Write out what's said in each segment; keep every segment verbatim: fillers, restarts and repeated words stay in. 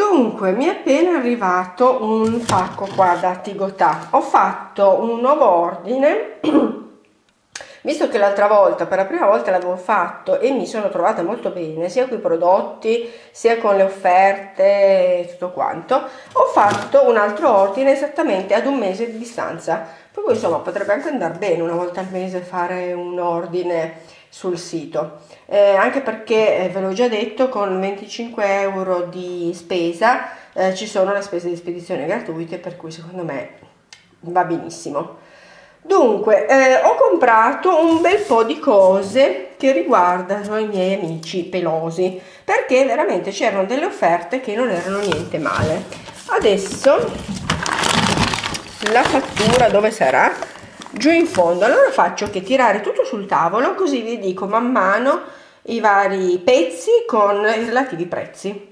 Dunque, mi è appena arrivato un pacco qua da Tigotà. Ho fatto un nuovo ordine, visto che l'altra volta, per la prima volta l'avevo fatto e mi sono trovata molto bene, sia con i prodotti, sia con le offerte e tutto quanto. Ho fatto un altro ordine esattamente ad un mese di distanza, per cui insomma potrebbe anche andare bene una volta al mese fare un ordine sul sito, eh, anche perché eh, ve l'ho già detto, con venticinque euro di spesa eh, ci sono le spese di spedizione gratuite, per cui secondo me va benissimo. Dunque, eh, ho comprato un bel po' di cose che riguardano i miei amici pelosi, perché veramente c'erano delle offerte che non erano niente male. Adesso la fattura dove sarà? Giù in fondo. Allora faccio che tirare tutto sul tavolo, così vi dico man mano i vari pezzi con i relativi prezzi.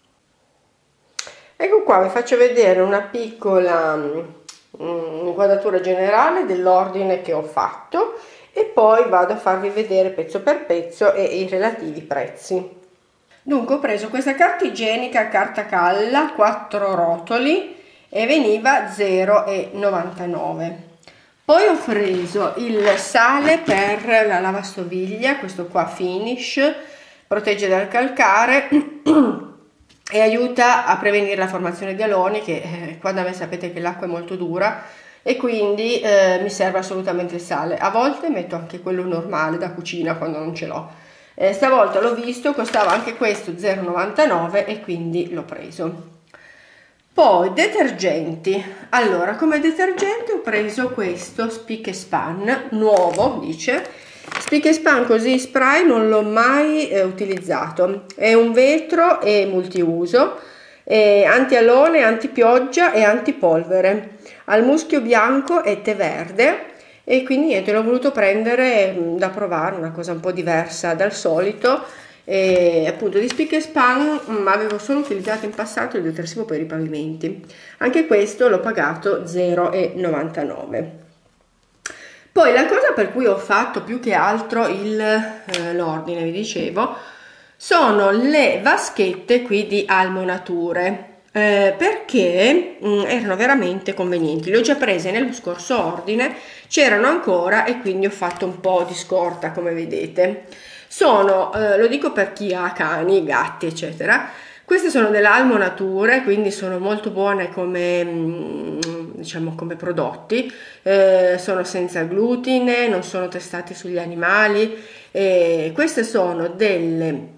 Ecco qua, vi faccio vedere una piccola inquadratura generale dell'ordine che ho fatto e poi vado a farvi vedere pezzo per pezzo e i relativi prezzi. Dunque ho preso questa carta igienica carta calla, quattro rotoli, e veniva zero virgola novantanove. Poi ho preso il sale per la lavastoviglie, questo qua Finish, protegge dal calcare e aiuta a prevenire la formazione di aloni, che eh, qua da me sapete che l'acqua è molto dura e quindi eh, mi serve assolutamente il sale. A volte metto anche quello normale da cucina quando non ce l'ho. Eh, stavolta l'ho visto, costava anche questo zero virgola novantanove e quindi l'ho preso. Poi detergenti. Allora, come detergente ho preso questo Spick and Span nuovo, dice Spick and Span così spray, non l'ho mai eh, utilizzato. È un vetro e multiuso, è anti-alone, anti-pioggia e antipolvere, al muschio bianco e tè verde, e quindi niente, l'ho voluto prendere mh, da provare, una cosa un po' diversa dal solito. E appunto di Spick and Span mh, avevo solo utilizzato in passato il detersivo per i pavimenti. Anche questo l'ho pagato zero virgola novantanove. Poi la cosa per cui ho fatto più che altro eh, l'ordine, vi dicevo, sono le vaschette qui di Almonature, eh, perché mh, erano veramente convenienti. Le ho già prese nello scorso ordine, c'erano ancora e quindi ho fatto un po' di scorta, come vedete. Sono, eh, lo dico per chi ha cani, gatti eccetera, queste sono delle Almonature, quindi sono molto buone come, diciamo, come prodotti, eh, sono senza glutine, non sono testati sugli animali, e queste sono delle,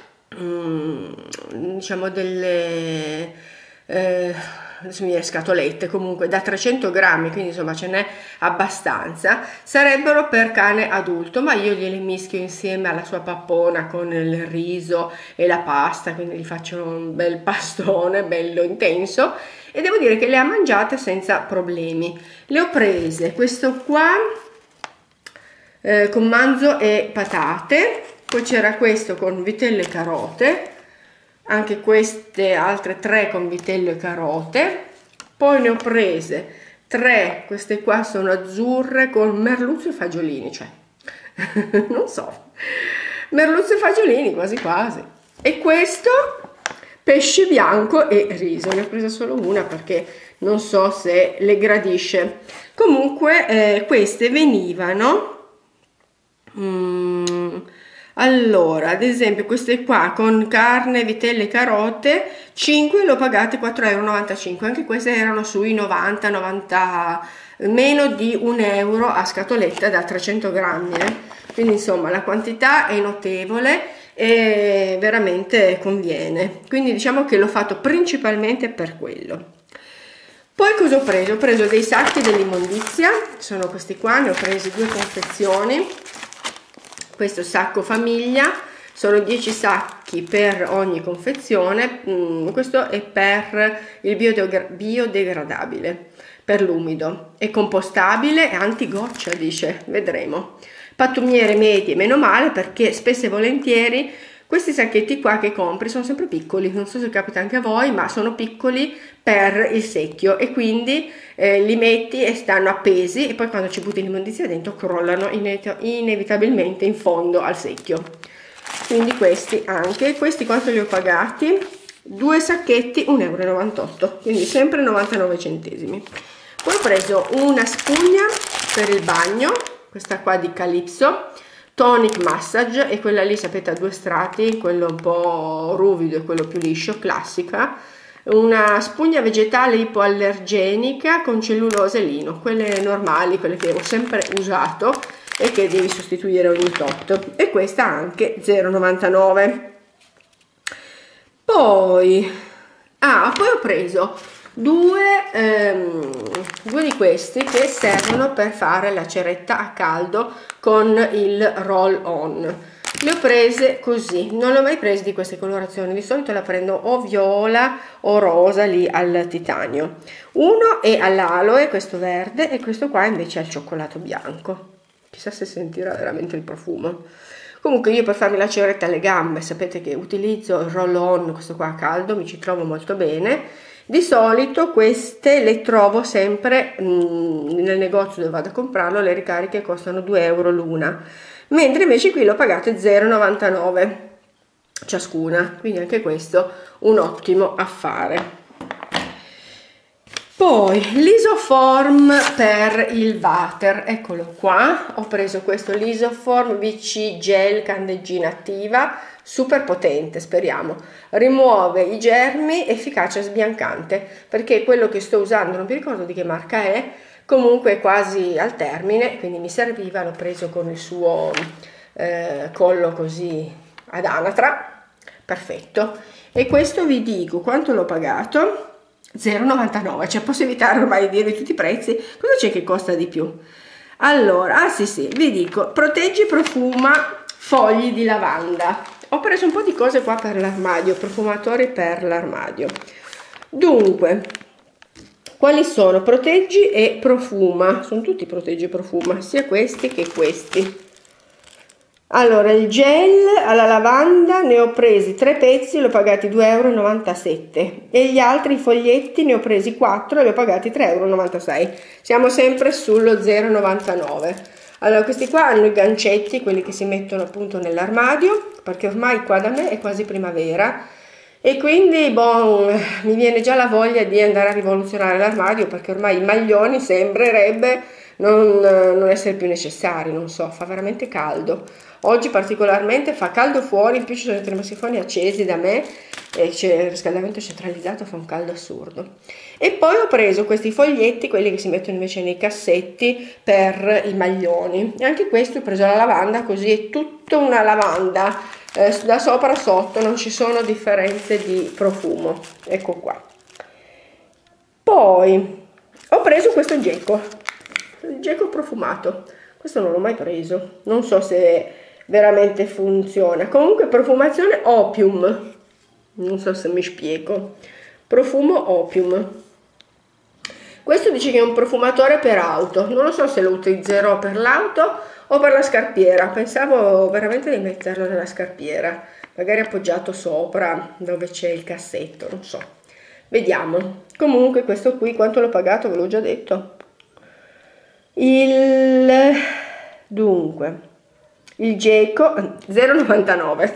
diciamo delle, eh, adesso mi viene scatolette, comunque da trecento grammi, quindi insomma ce n'è abbastanza. Sarebbero per cane adulto, ma io gliele mischio insieme alla sua pappona con il riso e la pasta, quindi gli faccio un bel pastone bello intenso e devo dire che le ha mangiate senza problemi. Le ho prese questo qua eh, con manzo e patate, poi c'era questo con vitello e carote, anche queste altre tre con vitello e carote. Poi ne ho prese tre, queste qua sono azzurre con merluzzo e fagiolini, cioè non so, merluzzo e fagiolini quasi quasi. E questo pesce bianco e riso, ne ho presa solo una perché non so se le gradisce. Comunque eh, queste venivano mm, allora, ad esempio queste qua con carne, vitelle e carote, cinque l'ho pagate quattro virgola novantacinque euro, anche queste erano sui novanta novanta, meno di un euro a scatoletta da trecento grammi, eh. Quindi insomma la quantità è notevole e veramente conviene, quindi diciamo che l'ho fatto principalmente per quello. Poi cosa ho preso? Ho preso dei sacchi dell'immondizia, sono questi qua, ne ho presi due confezioni. Questo sacco famiglia, sono dieci sacchi per ogni confezione, mm, questo è per il biodegradabile, per l'umido, è compostabile e antigoccia, dice, vedremo. Pattumiere medie, meno male, perché spesso e volentieri questi sacchetti qua che compri sono sempre piccoli, non so se capita anche a voi, ma sono piccoli per il secchio e quindi eh, li metti e stanno appesi e poi quando ci butti l'immondizia dentro crollano inevitabilmente in fondo al secchio. Quindi questi anche, questi quanto li ho pagati? due sacchetti un euro e novantotto, quindi sempre novantanove centesimi. Poi ho preso una spugna per il bagno, questa qua di Calypso Tonic Massage, e quella lì sapete a due strati, quello un po' ruvido e quello più liscio, classica. Una spugna vegetale ipoallergenica con cellulosa e lino, quelle normali, quelle che ho sempre usato e che devi sostituire ogni tot, e questa anche zero virgola novantanove. Poi ah, poi ho preso due, ehm, due di questi che servono per fare la ceretta a caldo con il roll on. Le ho prese così, non le ho mai prese di queste colorazioni, di solito la prendo o viola o rosa lì al titanio. Uno è all'aloe, questo verde, e questo qua invece è al cioccolato bianco. Chissà se sentirà veramente il profumo. Comunque io per farmi la ceretta alle gambe sapete che utilizzo il roll on, questo qua a caldo, mi ci trovo molto bene. Di solito queste le trovo sempre mh, nel negozio dove vado a comprarlo, le ricariche costano due euro l'una, mentre invece qui l'ho pagate zero virgola novantanove ciascuna, quindi anche questo un ottimo affare. Poi l'Isoform per il water, eccolo qua, ho preso questo l'Isoform V C Gel candeggina attiva, super potente, speriamo, rimuove i germi, efficacia sbiancante, perché quello che sto usando, non mi ricordo di che marca è, comunque è quasi al termine, quindi mi serviva, l'ho preso con il suo eh, collo così ad anatra, perfetto. E questo vi dico quanto l'ho pagato, zero virgola novantanove, cioè posso evitare ormai di dirvi tutti i prezzi, cosa c'è che costa di più? Allora, ah sì sì, vi dico, proteggi profuma fogli di lavanda. Ho preso un po' di cose qua per l'armadio, profumatori per l'armadio. Dunque, quali sono? Proteggi e profuma, sono tutti proteggi e profuma, sia questi che questi. Allora, il gel alla lavanda ne ho presi tre pezzi, li ho pagati due euro e novantasette, e gli altri foglietti ne ho presi quattro e li ho pagati tre euro e novantasei. Siamo sempre sullo zero virgola novantanove. Allora, questi qua hanno i gancetti, quelli che si mettono appunto nell'armadio, perché ormai qua da me è quasi primavera e quindi bon, mi viene già la voglia di andare a rivoluzionare l'armadio, perché ormai i maglioni sembrerebbe non, non essere più necessari, non so, fa veramente caldo. Oggi particolarmente fa caldo fuori, in più ci sono i termosifoni accesi da me e c'è il riscaldamento centralizzato, fa un caldo assurdo. E poi ho preso questi foglietti, quelli che si mettono invece nei cassetti per i maglioni. E anche questo ho preso la lavanda, così è tutta una lavanda, eh, da sopra a sotto, non ci sono differenze di profumo. Ecco qua. Poi ho preso questo Gecko, il Gecko profumato. Questo non l'ho mai preso, non so se veramente funziona. Comunque profumazione Opium, non so se mi spiego, profumo Opium. Questo dice che è un profumatore per auto, non lo so se lo utilizzerò per l'auto o per la scarpiera. Pensavo veramente di metterlo nella scarpiera, magari appoggiato sopra dove c'è il cassetto, non so, vediamo. Comunque questo qui quanto l'ho pagato ve l'ho già detto. Il dunque il Gecko zero virgola novantanove.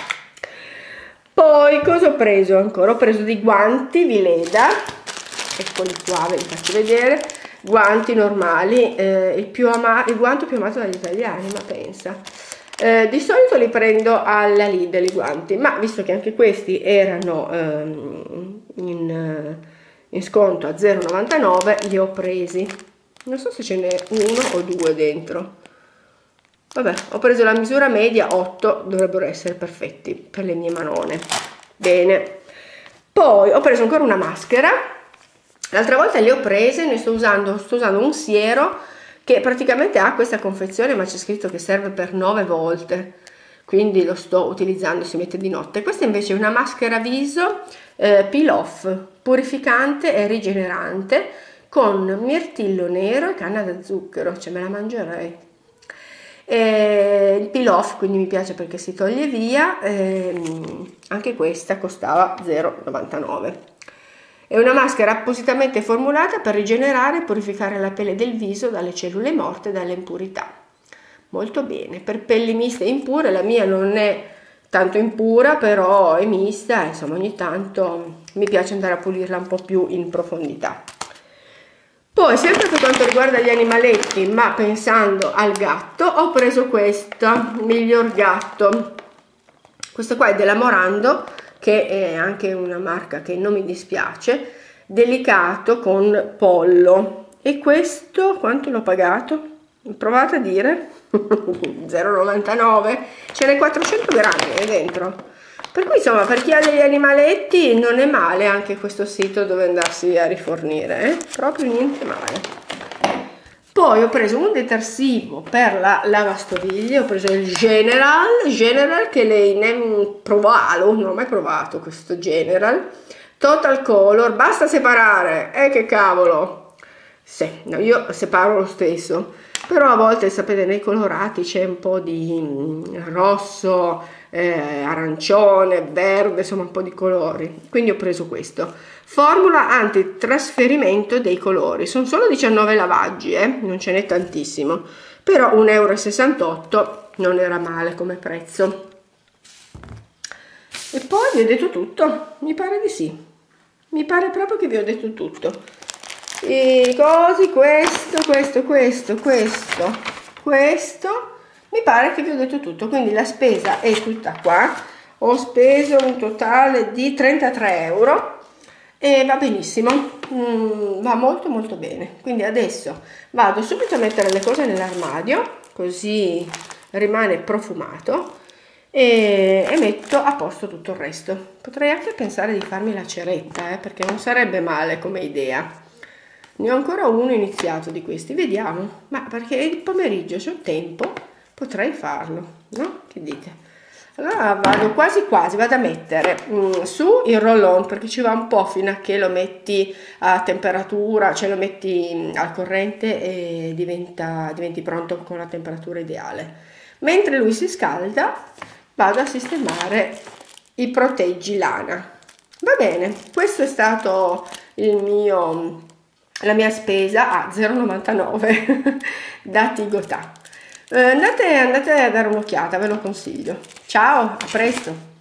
Poi cosa ho preso ancora? Ho preso dei guanti Vileda, eccoli qua, ve li faccio vedere. Guanti normali, eh, il, più ama il guanto più amato dagli italiani, ma pensa, eh, di solito li prendo alla Lidl i guanti, ma visto che anche questi erano ehm, in, in sconto a zero virgola novantanove li ho presi. Non so se ce n'è uno o due dentro. Vabbè, ho preso la misura media, otto dovrebbero essere perfetti per le mie manone. Bene. Poi ho preso ancora una maschera. L'altra volta le ho prese, ne sto usando, sto usando un siero che praticamente ha questa confezione, ma c'è scritto che serve per nove volte. Quindi lo sto utilizzando, si mette di notte. Questa invece è una maschera viso eh, peel off, purificante e rigenerante, con mirtillo nero e canna da zucchero, cioè me la mangerei. E il peel off quindi mi piace perché si toglie via, ehm, anche questa costava zero virgola novantanove. È una maschera appositamente formulata per rigenerare e purificare la pelle del viso dalle cellule morte e dalle impurità. Molto bene, per pelli miste e impure, la mia non è tanto impura, però è mista, insomma ogni tanto mi piace andare a pulirla un po' più in profondità. Poi, sempre per quanto riguarda gli animaletti, ma pensando al gatto, ho preso questa Miglior Gatto. Questo qua è della Morando, che è anche una marca che non mi dispiace, delicato con pollo. E questo quanto l'ho pagato? Provate a dire. zero virgola novantanove, ce n'è quattrocento grammi dentro, per cui insomma per chi ha degli animaletti non è male anche questo sito dove andarsi a rifornire, eh? Proprio niente male. Poi ho preso un detersivo per la lavastoviglie, ho preso il General, General che lei ne provalo, non ho mai provato questo General, Total Color, basta separare, eh che cavolo, sì, no, io separo lo stesso, però a volte sapete nei colorati c'è un po' di rosso, eh, arancione, verde, insomma un po' di colori, quindi ho preso questo. Formula antitrasferimento dei colori, sono solo diciannove lavaggi, eh? Non ce n'è tantissimo, però un euro e sessantotto non era male come prezzo. E poi vi ho detto tutto, mi pare di sì, mi pare proprio che vi ho detto tutto. I cosi, questo, questo, questo, questo, questo, mi pare che vi ho detto tutto, quindi la spesa è tutta qua, ho speso un totale di trentatré euro e va benissimo, mm, va molto molto bene. Quindi adesso vado subito a mettere le cose nell'armadio, così rimane profumato, e, e metto a posto tutto il resto. Potrei anche pensare di farmi la ceretta, eh, perché non sarebbe male come idea. Ne ho ancora uno iniziato di questi, vediamo, ma perché il pomeriggio c'ho tempo, potrei farlo, no? Che dite? Allora vado quasi quasi, vado a mettere mm, su il roll-on, perché ci va un po' fino a che lo metti a temperatura, cioè lo metti mm, al corrente e diventa, diventi pronto con la temperatura ideale. Mentre lui si scalda, vado a sistemare i proteggi lana. Va bene, questo è stato il mio... la mia spesa a zero virgola novantanove da Tigotà. Eh, andate, andate a dare un'occhiata, ve lo consiglio. Ciao, a presto!